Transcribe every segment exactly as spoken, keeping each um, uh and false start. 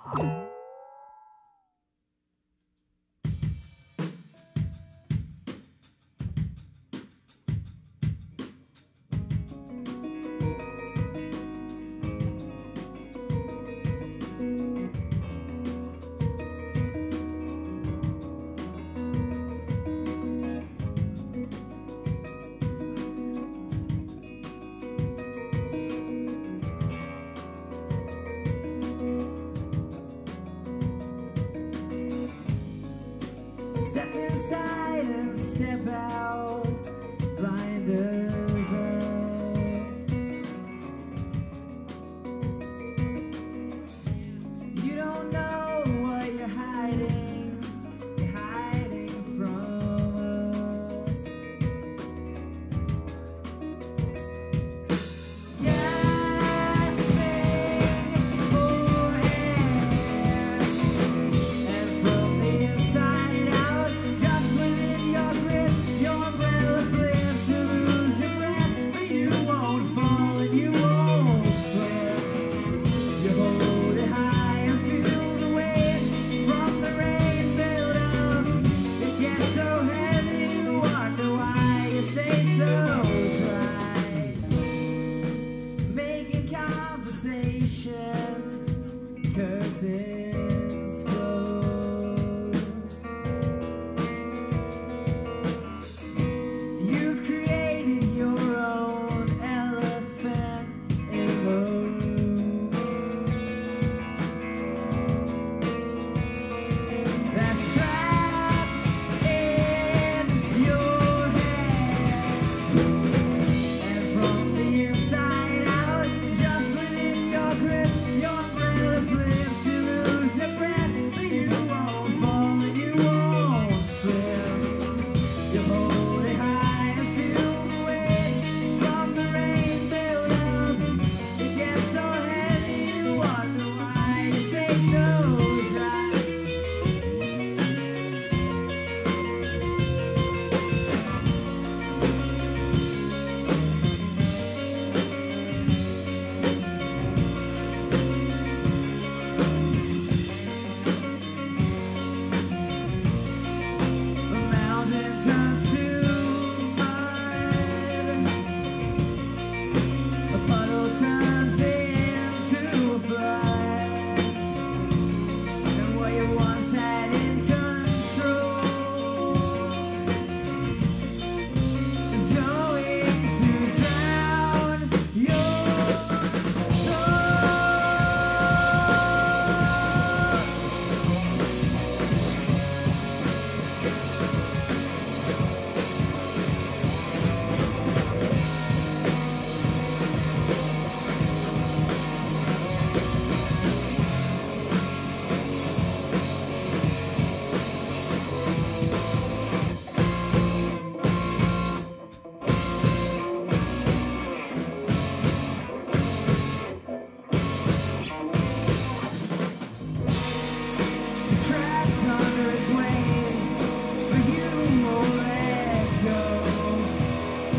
Step inside and step out, blinders off. You don't know what you're hiding, you're hiding from us. Gasping for air, and from the inside out, just within your grip, your umbrella flips to lose your breath, but you won't fall and you won't slip. You hold it high and feel the weight from the rain build up. It gets so heavy, you wonder why you stay so dry. Making conversation, curtains closed. You've created your own elephant in the room that's trapped in your head, and from the inside out, just within your grip, your umbrella flips to lose your breath, but you won't fall and you won't slip. You hold it high and feel the weight from the rain build up. It gets so heavy, you wonder why you stay so dry. The mountain turns to mud, a puddle turns into a flood, and what you once had in control is going to drown your soul. Trapped under its weight, but you won't let go.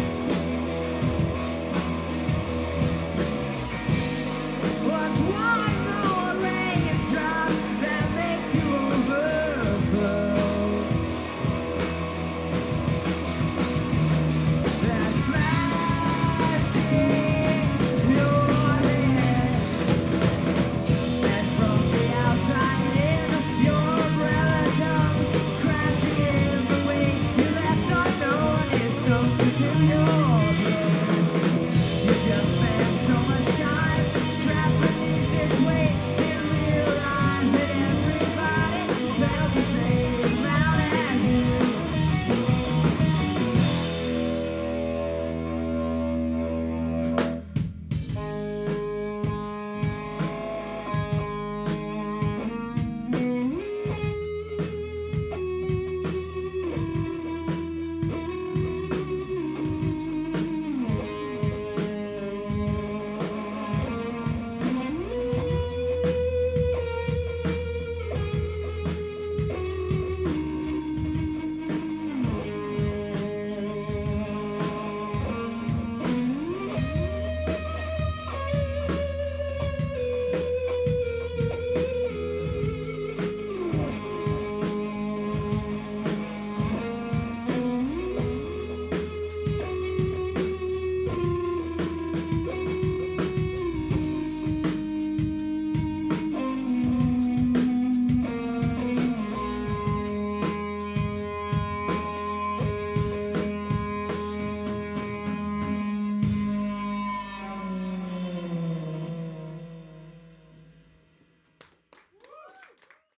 What's why